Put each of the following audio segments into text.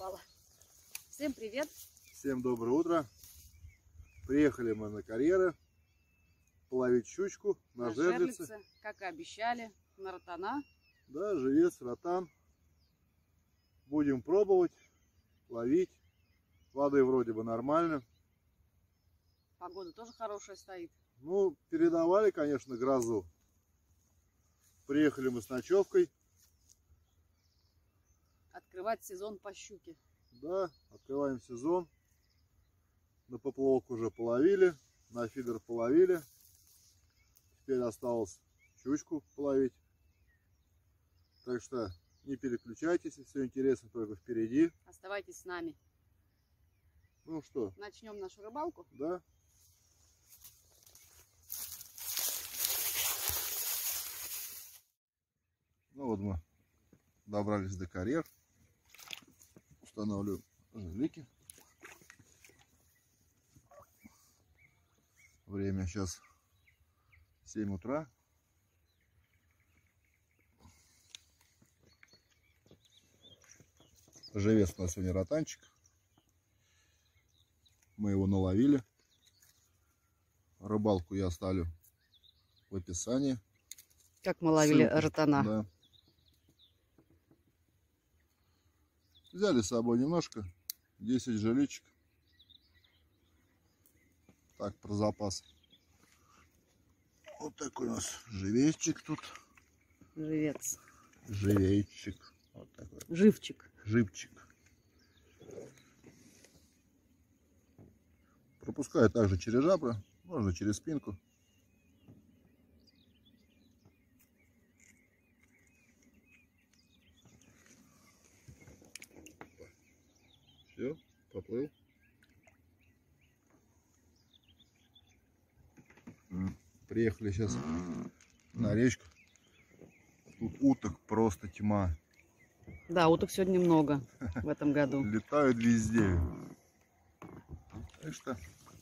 попала. Всем привет! Всем доброе утро! Приехали мы на карьеры половить щучку на жерлице. Как и обещали, на ротана. Да, живец, ротан. Будем пробовать, ловить. Воды вроде бы нормально. Погода тоже хорошая стоит. Ну, передавали, конечно, грозу. Приехали мы с ночевкой. Открывать сезон по щуке. Да, открываем сезон. На поплавок уже половили, на фидер половили. Теперь осталось щучку половить. Так что не переключайтесь, все интересно только впереди. Оставайтесь с нами. Ну что? Начнем нашу рыбалку? Да. Ну вот мы добрались до карьер. Устанавливаем жерлики. Время сейчас 7 утра. Живец у нас сегодня ротанчик. Мы его наловили. Рыбалку я оставлю в описании. Как мы ловили ссылки. ротана. Да. Взяли с собой немножко, 10 жиличек. Так, про запас. Вот такой у нас живейчик тут. Живец. Живейчик. Вот такой. Живчик. Живчик. Пропускаю также через жабры, можно через спинку. Все, поплыл. Приехали сейчас на речку. Тут уток просто тьма. Да, уток сегодня много в этом году. Летают везде. Так что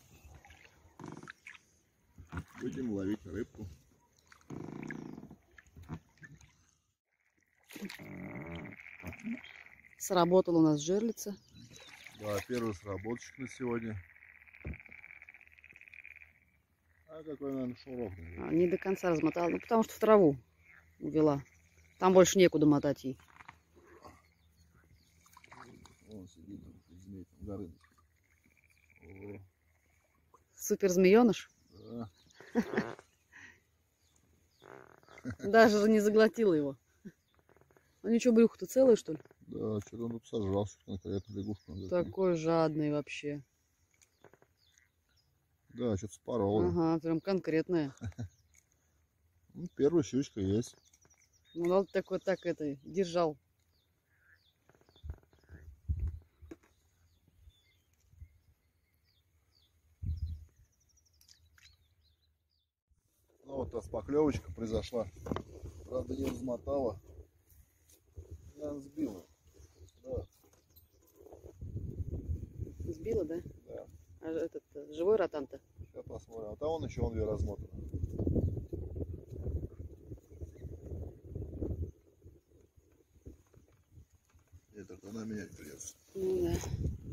будем ловить рыбку. Сработала у нас жерлица. Да, первый сработчик на сегодня. А какой, наверное, шнурок. Не до конца размотала, ну потому что в траву увела. Там больше некуда мотать ей. Вон сидит, змей, там горыныч. Супер змееныш. Да. Даже не заглотила его. Ну ничего, брюхо-то целое, что ли? Да, что-то он тут сожрался конкретно лягушку. Такой жадный вообще. Да, что-то спорол. Ага, прям конкретная. Ну, первая щучка есть. Ну, надо такой, так это, держал. Ну вот распоклевочка произошла. Правда, не размотала. Я сбила. Да. Сбила, да? Да. А этот живой ротан-то? Сейчас посмотрим. А там он еще он две размотан. Это она менять придется. Ну да.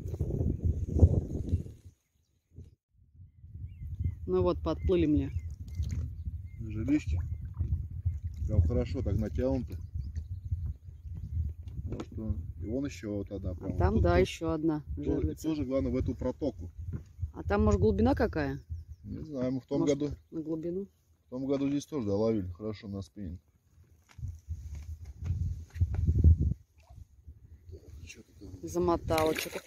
Ну вот, подплыли мне. Жилички. Прям хорошо так натянуты. Может, и вон еще вот одна. А там, тут, да, тут, еще одна жерлица. тоже главное в эту протоку. А там, может, глубина какая? Не знаю, мы в том Может, году. на глубину? В том году здесь тоже, да, ловили хорошо на спиннинг. Замотала что-то.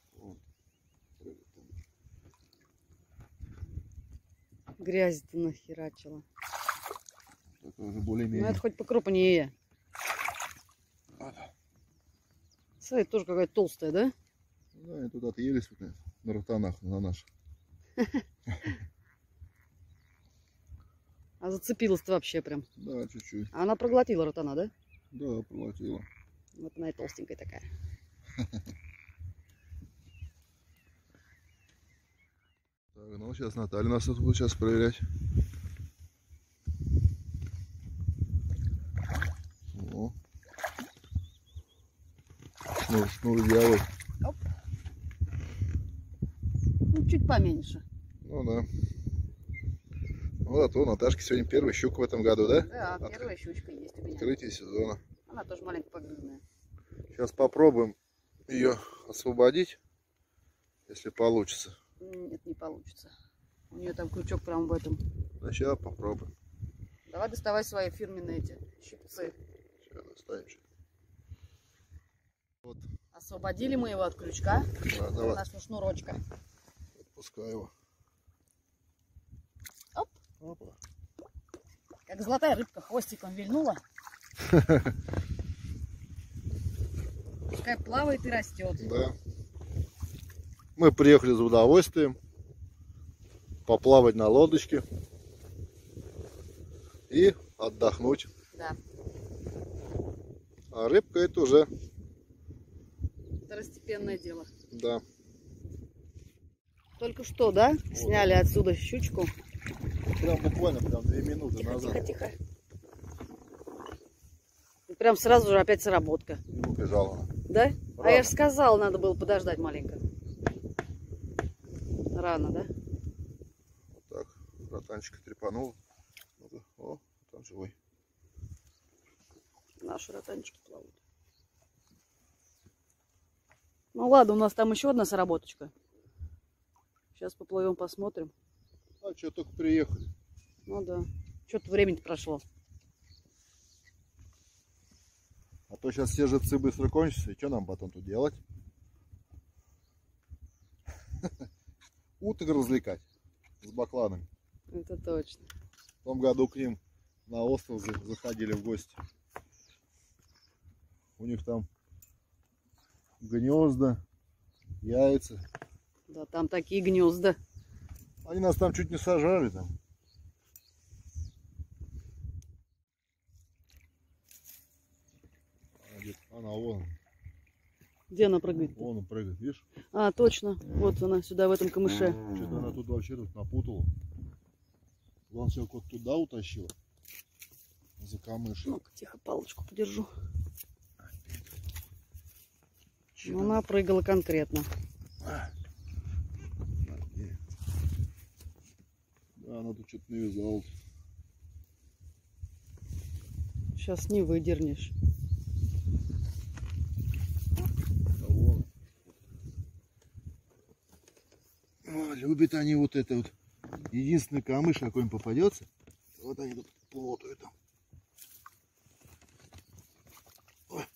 Грязь-то нахерачила. Это уже более-менее. Ну это хоть покрупнее. Смотри, тоже какая-то толстая, да? Да, и тут отъелись на ротанах, на наших. А зацепилась-то вообще прям. Да, чуть-чуть. А она проглотила ротана, да? Да, проглотила. Вот она и толстенькая такая. Так, ну сейчас Наталья нас тут будет сейчас проверять. О. Шнур дьявол. чуть поменьше. Ну да. Вот, у Наташки сегодня первая щука в этом году, да? Да, первая щучка есть у меня. Открытие сезона. Она тоже маленько погрызная. Сейчас попробуем ее освободить, если получится. Нет, не получится. У нее там крючок прям в этом. Сначала попробуем. Давай доставай свои фирменные эти щипцы. Сейчас достанем. Вот. Освободили мы его от крючка. Да, давай. Нашего шнурочка. Отпускай его. Оп. Опа. Как золотая рыбка, хвостиком вильнула. Пускай плавает и растет. Да. Мы приехали за удовольствием поплавать на лодочке и отдохнуть. Да. А рыбка это уже, Второстепенное дело. да. Только что, да? Вот. Сняли отсюда щучку. Прям буквально 2 минуты тихо, назад. Тихо, тихо. И прям сразу же опять сработка. И убежала она. Да? Рано. А я же сказала, надо было подождать маленько. Рано, да? Вот так. Ротанчика трепанул. О, там живой. Наши ротанчики плавают. Ну ладно, у нас там еще одна сработочка. Сейчас поплывем, посмотрим. А что, только приехали. Ну да. Что-то времени прошло. А то сейчас все живцы быстро кончатся. И что нам потом тут делать? Уток развлекать с бакланами. Это точно. В том году к ним на остров заходили в гости. У них там гнезда, яйца. Да, там такие гнезда. Они нас там чуть не сажали там. Она вон. Где она прыгает? Вон он прыгает, видишь? А, точно. Вот она сюда, в этом камыше. Что-то она тут вообще тут напутала. Вон все вот туда утащила. За камыш. Ну-ка, тихо, палочку подержу. Ну, она прыгала конкретно. Да, она тут что-то навязала. Сейчас не выдернешь. О, любят они вот это вот. Единственный камыш, какой им попадется. Вот они тут плотают там. Ой.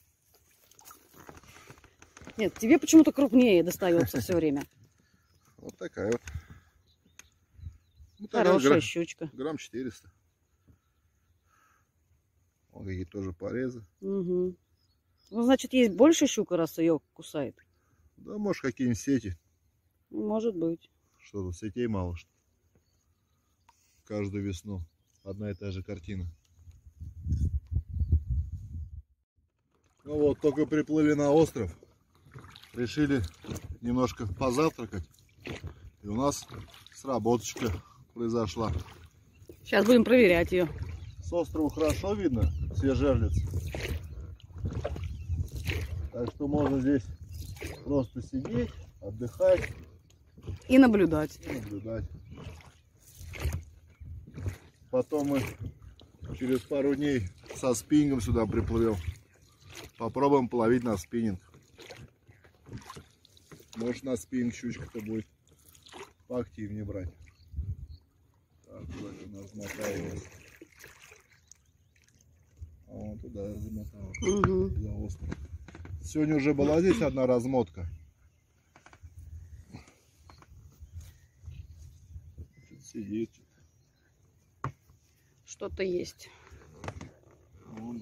Нет, тебе почему-то крупнее достается все время. Вот такая вот. Вот Хорошая щучка. Грамм 400. Вот какие тоже порезы. Угу. Ну, значит, есть больше щука, раз ее кусает. Да, может, какие-нибудь сети. Может быть. Что тут, сетей мало, что? Каждую весну одна и та же картина. Ну вот, только приплыли на остров. Решили немножко позавтракать. И у нас сработочка произошла. Сейчас будем проверять ее. С острова хорошо видно все жерлицы. Так что можно здесь просто сидеть, отдыхать. И наблюдать. Потом мы через пару дней со спиннингом сюда приплывем. Попробуем половить на спиннинг. Может, на спиннинг щучка-то будет поактивнее брать. Так, куда она размотала. А вон туда замотала. Угу. За остров. Сегодня уже была здесь одна размотка. Сидит. Что-то есть. Вон.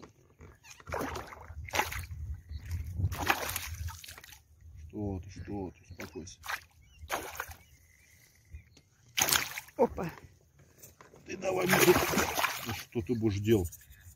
Что ты, успокойся. Опа. Ты давай, что ты будешь делать?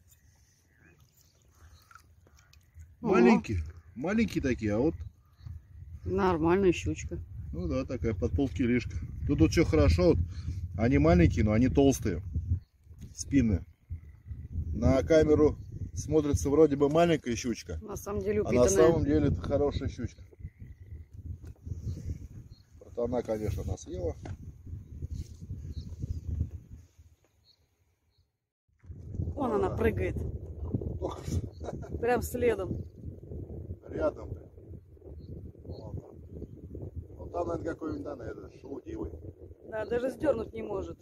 Маленькие такие, а вот. Нормальная щучка. Ну да, такая под полкилишка. Тут что хорошо, вот, они маленькие, но они толстые. Спины. На камеру смотрится вроде бы маленькая щучка. На самом деле упитанная. А на самом деле это хорошая щучка. она, конечно, нас съела. Вон она прыгает. Ох, Прям следом. рядом. Вот. Вот там, наверное, какой-нибудь, да, наверное, шелудивый. Да, даже сдернуть не может.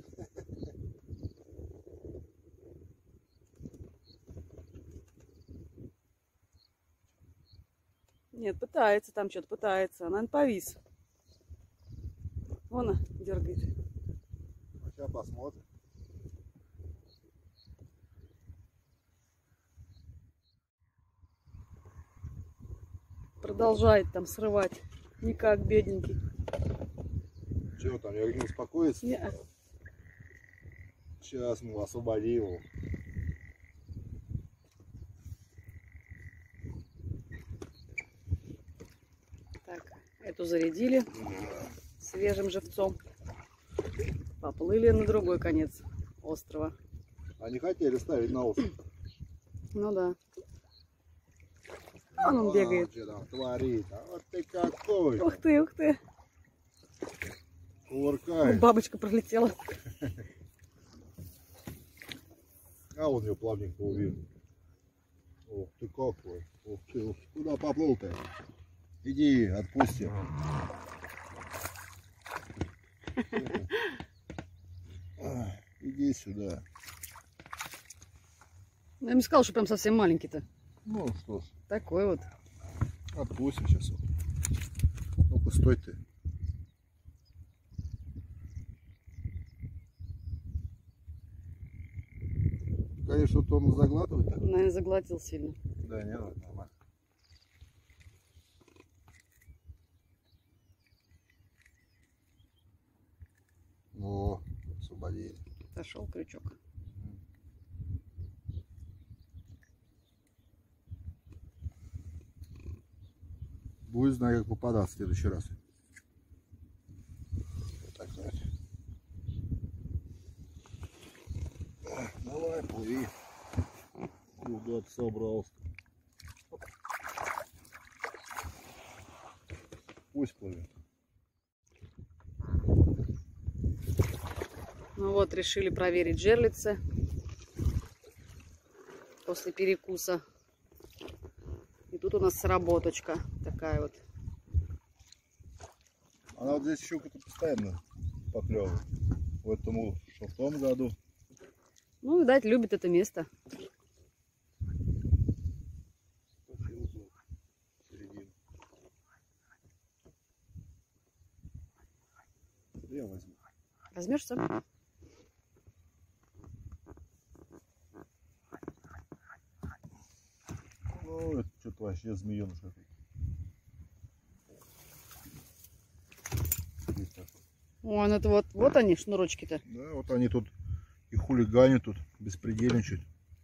Нет, пытается там что-то, пытается. Она повис. Вон она дергает. Сейчас посмотрим. Продолжает там срывать. Никак, бедненький. Чего там, я не успокоится? Не, Сейчас мы освободим его. так, эту зарядили свежим живцом. Поплыли на другой конец острова. Они хотели ставить на остров. Ну да. Вон он бегает. Что там творит? А вот ты какой! Ух ты, ух ты. Кувыркает. Бабочка пролетела. А он ее плавненько увидел. Ух ты какой. Ух ты, ух, куда поплыл-то? Иди, отпусти. Иди сюда. Я не сказал, что прям совсем маленький-то. Ну что ж, Такой вот. отпустим сейчас. Ну-ка, стой ты. Конечно, вот он заглатывает. Так. Наверное, заглотил сильно. Да, не надо, нормально. О, освободили. Сошел крючок. Будет знать, как попадаться в следующий раз. Так, знаете. Давай, плыви. Куда ты собрался? Пусть плывет. Ну вот, решили проверить жерлицы после перекуса. И тут у нас сработочка такая вот. Она вот здесь щука-то постоянно поклевывает. В этом, что в том году. Ну, видать, любит это место. Я возьму. Возьмешь сам? Ну, это что-то вообще змееныш какой-то. Здесь такой. Вон это вот они, шнурочки-то. Да, вот они тут и хулиганят тут, беспредельничают.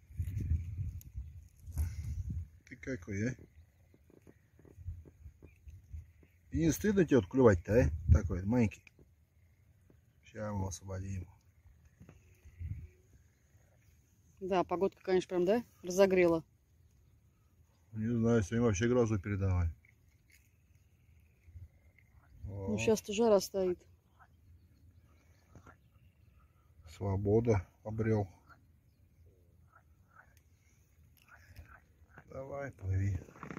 Ты какой, а? И не стыдно тебе вот клювать-то, а? Такой, маленький. Сейчас мы его освободим. Да, погодка, конечно, прям, да, разогрела. Не знаю, сегодня вообще грозу передавай. Ну, сейчас-то жара стоит. Свобода обрел. Давай, плыви.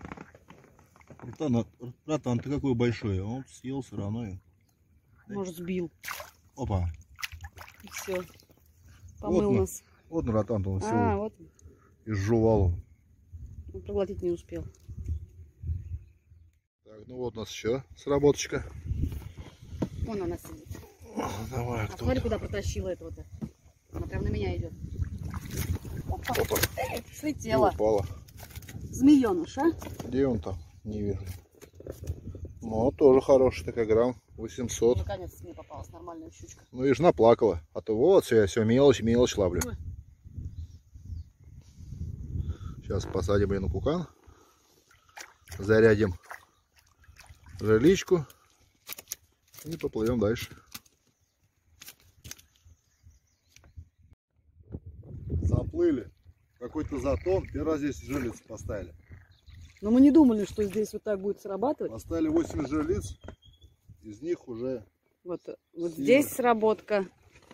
Братан, ты какой большой, а он съел все равно. Может, сбил. Опа. И все. Помыл Вот, нас. Вот братан, он А, все вот. изжевал. Он проглотить не успел. Так, ну вот у нас еще сработочка. Вон она сидит. Давай, А кто? смотри, куда протащила этого-то. Она прям на меня идет. Опа. Опа. Эй, И слетела. упала. Змееныш, а? Где он там? Не вижу. Ну, тоже хороший такой, грамм 800. Наконец мне попалась нормальная щучка. Ну, видишь, наплакала. А то вот все мелочь ловлю. Ой. Сейчас посадим ее на пукан. Зарядим жиличку. И поплывем дальше. Заплыли. Какой-то затон. Первый раз здесь жерлиц поставили. Но мы не думали, что здесь вот так будет срабатывать. Поставили 8 жерлиц. из них уже... Вот Сильно. здесь сработка.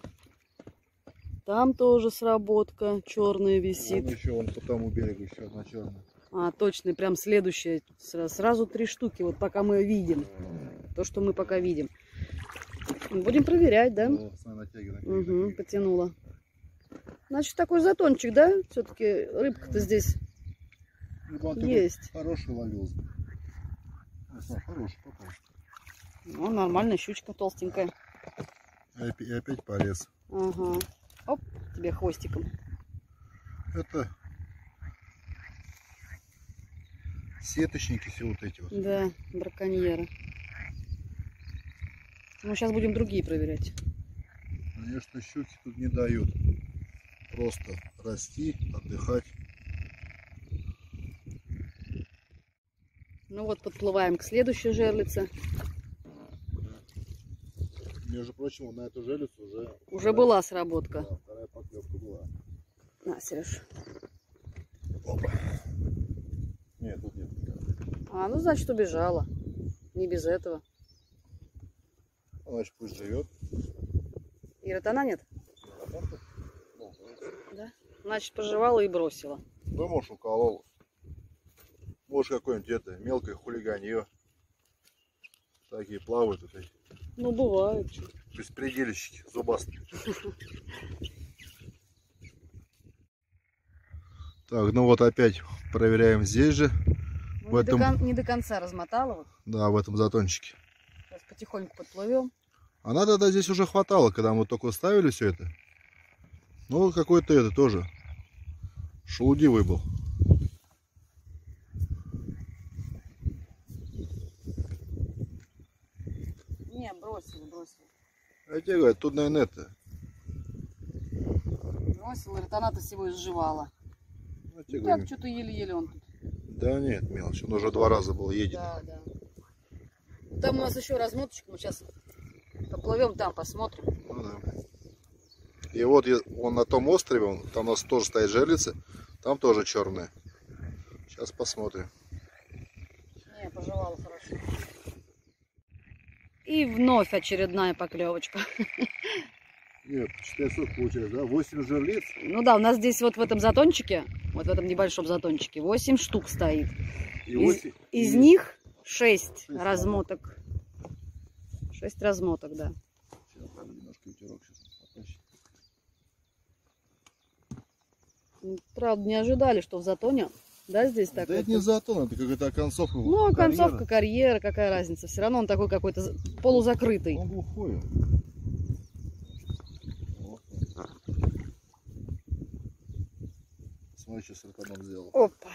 Там тоже сработка. Черная висит. Вон еще, вон по тому берегу еще одна черная. А, точно, прям следующая. Сразу 3 штуки, вот пока мы видим. То, что мы пока видим. Будем проверять, да? О, натягивай. Угу, потянула. Значит, такой затончик, да? Все-таки рыбка-то здесь есть. Хороший ловил. Хороший попал. Ну, нормальная щучка толстенькая. И опять порез. Ага. Оп, тебе хвостиком. Это сеточники все вот эти вот. Да, браконьеры. Ну, сейчас будем другие проверять. Конечно, щуки тут не дают. Просто расти, отдыхать. Ну вот, подплываем к следующей жерлице. Между прочим, вот на эту жерлицу Уже была сработка. Да, вторая поклевка была. На, Сереж. Опа. Нет, тут нет. А, ну, значит, убежала. Не без этого. Значит, пусть живет. Ира-то нет? Да? Значит, пожевала и бросила. Да, может, уколол. Может, какое-нибудь это мелкое хулиганье. Такие плавают вот эти. Ну, бывает. Беспредельщики, зубастые. Так, ну вот опять проверяем здесь же. Ну, не до конца размотала. Вот. Да, в этом затончике. Сейчас потихоньку подплывем. А надо, да, здесь уже хватало, когда мы только ставили все это. Ну, какой-то это тоже шелудивый был. Не, бросила. Я тебе говорю, тут, наверное, это. Бросила, говорит, она-то всего изживала. Я тебе Ну, говорю, так, что-то еле-еле он тут. да нет, мелочь. Он уже 2 раза был еден. Да. Там у нас еще размоточек, мы сейчас поплывем там, посмотрим. Ну, да. И вот он на том острове, там у нас тоже стоит жерлица, там тоже черная. Сейчас посмотрим. Не, пожевала хорошо. И вновь очередная поклевочка. Нет, 400 получилось, да? 8 жерлиц. Ну да, у нас здесь вот в этом затончике, вот в этом небольшом затончике, 8 штук стоит. Из них 6 размоток. 6 размоток, да. Сейчас, немножко ветерок сейчас. Правда, не ожидали, что в затоне, да, здесь так. Да вот. это не затон, это какая-то концовка. Ну, концовка карьера, какая разница. Все равно он такой какой-то полузакрытый. Он глухой. Смотри, что сартаном сделал. Опа.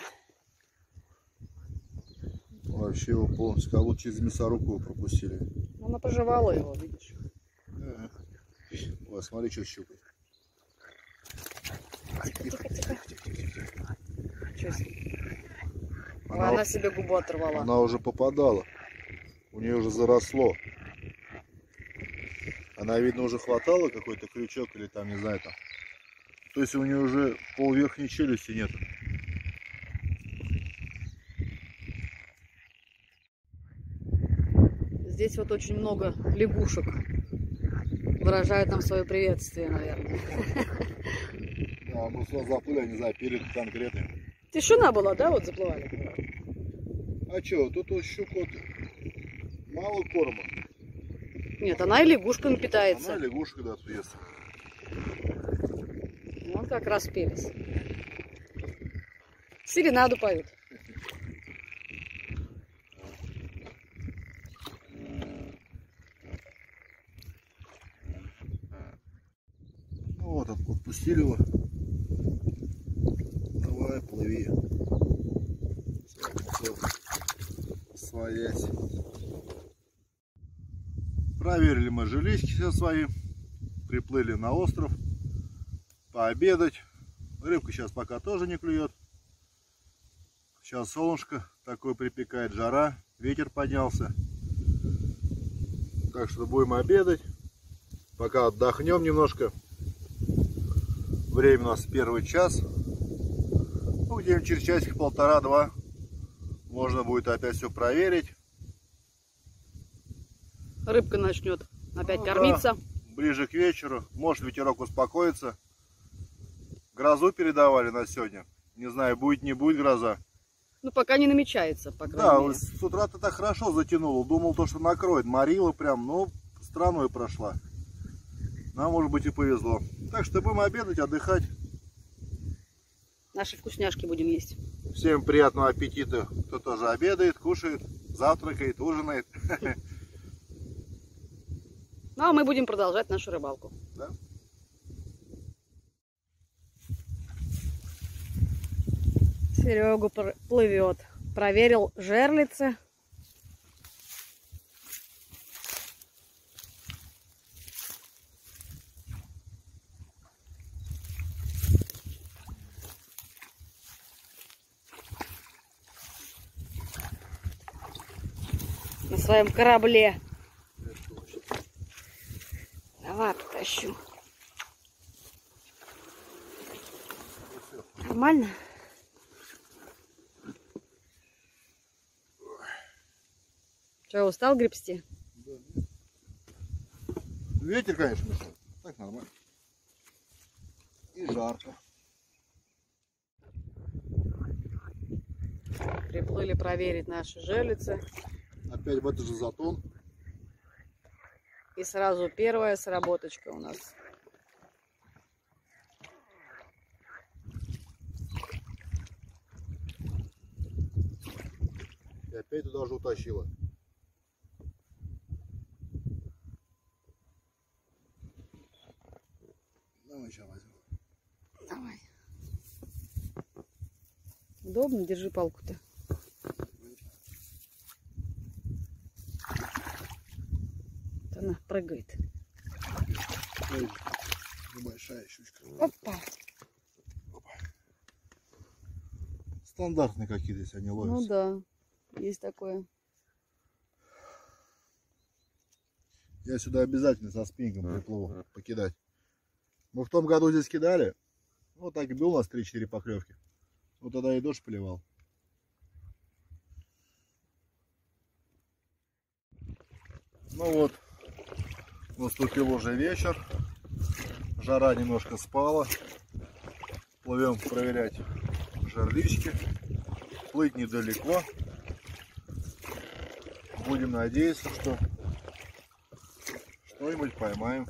Вообще его полностью, как будто через мясорубку его пропустили. Она пожевала его, видишь. Да. Вот, смотри, что щупает. Тихо. Что с ней? Она себе губу оторвала. Она уже попадала. У нее уже заросло. Она, видно, уже хватала какой-то крючок или там, не знаю, там. То есть у нее уже пол верхней челюсти нету. Здесь вот очень много лягушек. Выражают нам свое приветствие, наверное. Да, мы сюда заплыли, не знаю, перед конкретным. Тишина была, да, вот заплывали? А что, тут вот щук вот мало корма. Нет, она и лягушками питается. Она лягушка, да, тут ест. Вот как раз пелись. Серенаду поют. Ну вот, отпустили его. Давай, плыви. Своясь. Проверили мы жилищки все свои. Приплыли на остров. Пообедать. Рыбка сейчас пока тоже не клюет. Сейчас солнышко такое припекает, жара, ветер поднялся. Так что будем обедать. Пока отдохнем немножко. Время у нас 1 час. Ну, где-нибудь через часик полтора-два можно будет опять все проверить. рыбка начнет опять Ну, кормиться. да. Ближе к вечеру. Может, ветерок успокоится. Грозу передавали на сегодня. Не знаю, будет, не будет гроза. Ну, пока не намечается, по крайней Да, мере. с утра-то так хорошо затянуло. Думал, то, что накроет. Морила прям, но страной прошла. Нам, может быть, и повезло. Так что будем обедать, отдыхать. Наши вкусняшки будем есть. Всем приятного аппетита, кто тоже обедает, кушает, завтракает, ужинает. Ну, а мы будем продолжать нашу рыбалку. Да? Серега плывет. Проверил жерлицы. На своем корабле. Давай потащу. Нормально? Че, устал гребсти? Ветер, конечно, мешает. Так нормально. И жарко. Приплыли проверить наши жерлицы. Опять в этот же затон. И сразу первая сработочка у нас. И опять туда же утащила. Давай сейчас возьму. Давай. Удобно, держи палку-то. Вот она прыгает. Ой, небольшая щучка. Опа. Стандартные какие-то, если они ловятся. Ну да, есть такое. Я сюда обязательно со спиннингом приплыву покидать. Мы в том году здесь кидали. Вот так и было у нас 3-4 поклевки. Вот тогда и дождь поливал. Ну вот, наступил уже вечер. Жара немножко спала. Плывем проверять жерлички. Плыть недалеко. Будем надеяться, что что-нибудь поймаем.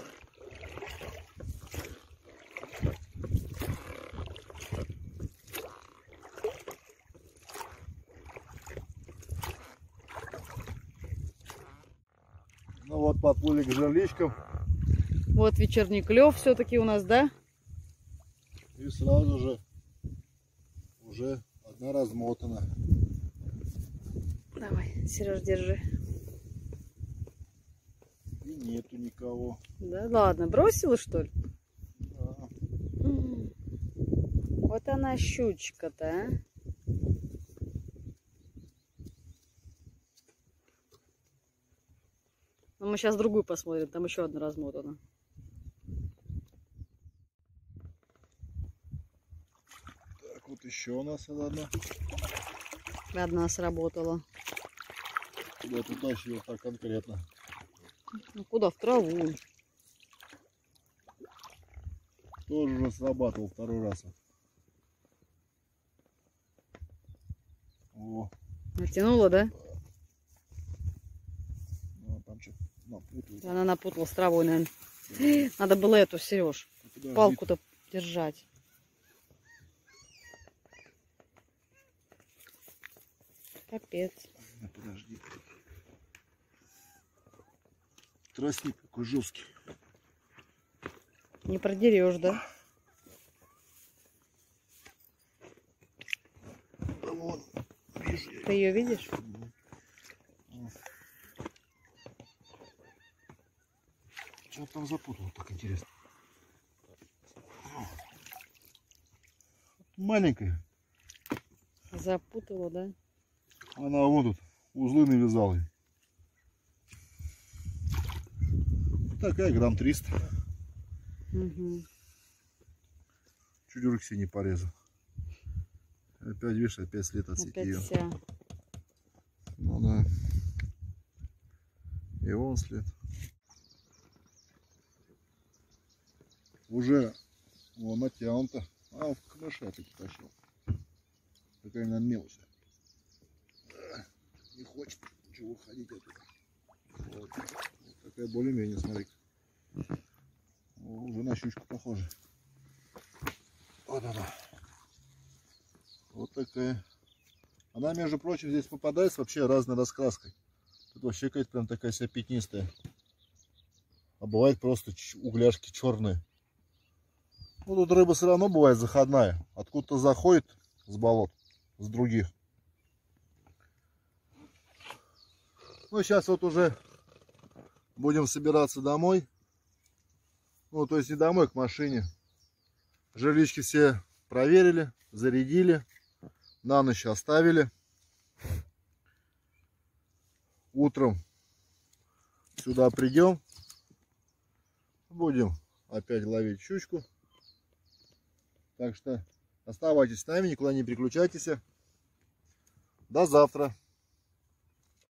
Ну вот, подплыли к жерличкам. Вот вечерний клев все-таки у нас, да? И сразу же уже одна размотана. Давай, Сереж, держи. И нету никого. Да ладно, бросила что ли? Да. Вот она щучка-то, а? Ну, мы сейчас другую посмотрим, там еще одна размотана. Так, вот еще у нас одна. Одна сработала. Куда ты тащил так конкретно? Ну куда? В траву. Тоже уже срабатывал второй раз. О, Натянула, да? ну, там что-то напутал. Она напутала с травой, наверное. Надо было эту, Сереж, палку-то держать. Капец. Подожди. Тростник какой жесткий. Не продерешь, да? Да вон, вижу я. Ты ее видишь? Что там запутал, так интересно. Маленькая. Запутала, да? Она вот тут узлы навязала. Такая грамм 300. Угу. Чуть руки себе не порезал. Опять, видишь, опять след от сети. Опять вся. Ну да. И вон 14 лет. Уже вон натянуто. А, в камыша таки пошел. Такая, наверное, мелочь. Не хочет ничего уходить оттуда. Вот. Вот такая более-менее, смотри. Уже на щучку похоже. Вот она. Вот такая. Она, между прочим, здесь попадается вообще разной раскраской. Тут вообще какая-то прям такая вся пятнистая. А бывает просто угляшки черные. Ну, тут рыба все равно бывает заходная. Откуда-то заходит с болот, с других. Ну, сейчас вот уже будем собираться домой. Ну, то есть не домой, к машине. Жерлички все проверили, зарядили. На ночь оставили. Утром сюда придем. Будем опять ловить щучку. Так что оставайтесь с нами, никуда не переключайтесь. До завтра.